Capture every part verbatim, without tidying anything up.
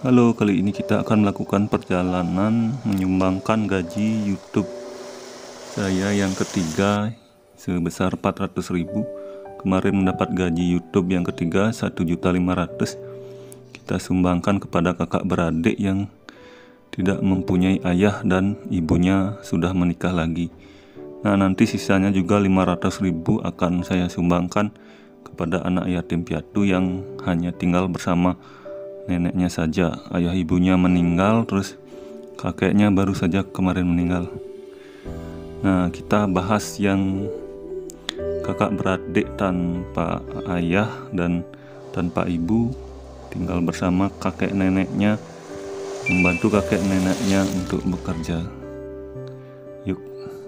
Halo, kali ini kita akan melakukan perjalanan menyumbangkan gaji YouTube saya yang ketiga sebesar empat ratus ribu. Kemarin mendapat gaji YouTube yang ketiga satu juta lima ratus ribu. Kita sumbangkan kepada kakak beradik yang tidak mempunyai ayah dan ibunya sudah menikah lagi. Nah, nanti sisanya juga lima ratus ribu akan saya sumbangkan kepada anak yatim piatu yang hanya tinggal bersama neneknya saja. Ayah ibunya meninggal, terus kakeknya baru saja kemarin meninggal. Nah, kita bahas yang kakak beradik tanpa ayah dan tanpa ibu, tinggal bersama kakek neneknya, membantu kakek neneknya untuk bekerja. Yuk.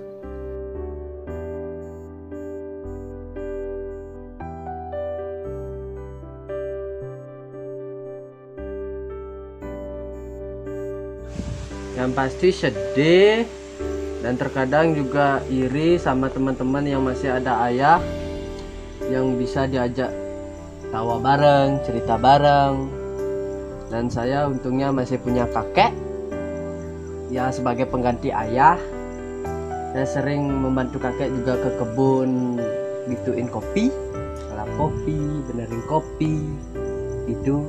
Yang pasti sedih dan terkadang juga iri sama teman-teman yang masih ada ayah yang bisa diajak tawa bareng, cerita bareng. Dan saya untungnya masih punya kakek ya sebagai pengganti ayah. Saya sering membantu kakek juga ke kebun, bituin kopi, kalap kopi, benerin kopi itu.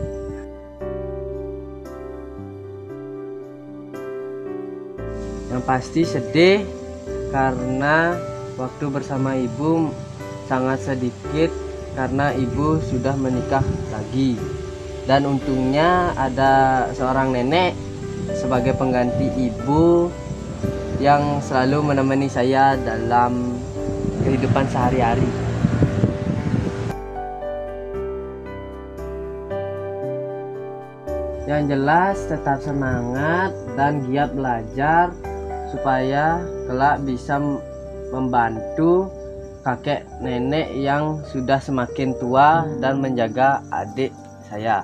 Yang pasti sedih karena waktu bersama ibu sangat sedikit karena ibu sudah menikah lagi. Dan untungnya ada seorang nenek sebagai pengganti ibu yang selalu menemani saya dalam kehidupan sehari-hari. Yang jelas tetap semangat dan giat belajar supaya kelak bisa membantu kakek nenek yang sudah semakin tua dan menjaga adik saya.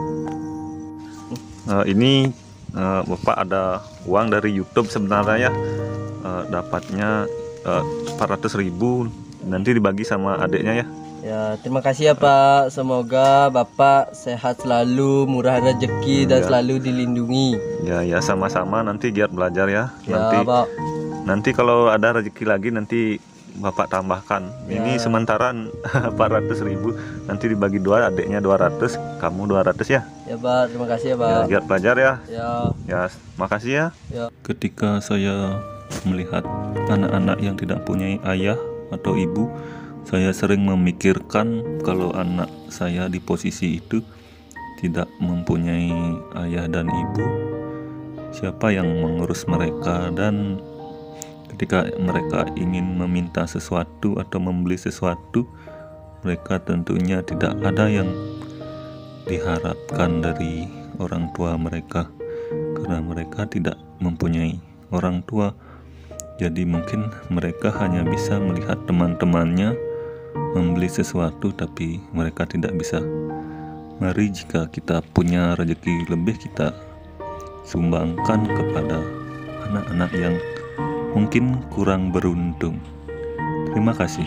Uh, ini uh, Bapak ada uang dari YouTube sebenarnya ya, uh, dapatnya uh, empat ratus ribu, nanti dibagi sama adiknya ya. Ya, terima kasih ya Pak. Semoga Bapak sehat selalu, murah rezeki, dan ya. selalu dilindungi. Ya, ya sama-sama, nanti giat belajar ya. Ya, nanti, Pak. Nanti kalau ada rezeki lagi nanti Bapak tambahkan. Ya. Ini sementara empat ratus ribu, nanti dibagi dua, adiknya dua ratus, kamu dua ratus ya. Ya Pak, terima kasih ya Pak. Ya, giat belajar ya. Ya. Ya, makasih ya. Ya. Ketika saya melihat anak-anak yang tidak punya ayah atau ibu, saya sering memikirkan kalau anak saya di posisi itu tidak mempunyai ayah dan ibu, siapa yang mengurus mereka? Dan ketika mereka ingin meminta sesuatu atau membeli sesuatu, mereka tentunya tidak ada yang diharapkan dari orang tua mereka, karena mereka tidak mempunyai orang tua. Jadi mungkin mereka hanya bisa melihat teman-temannya membeli sesuatu, tapi mereka tidak bisa. Mari jika kita punya rezeki lebih, kita sumbangkan kepada anak-anak yang mungkin kurang beruntung. Terima kasih.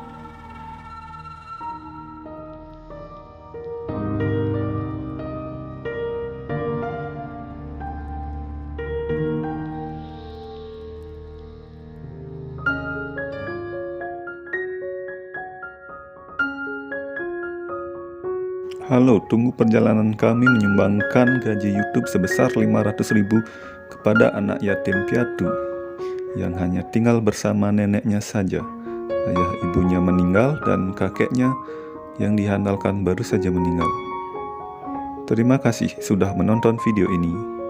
Halo, tunggu perjalanan kami menyumbangkan gaji YouTube sebesar lima ratus ribu kepada anak yatim piatu yang hanya tinggal bersama neneknya saja. Ayah ibunya meninggal dan kakeknya yang dihandalkan baru saja meninggal. Terima kasih sudah menonton video ini.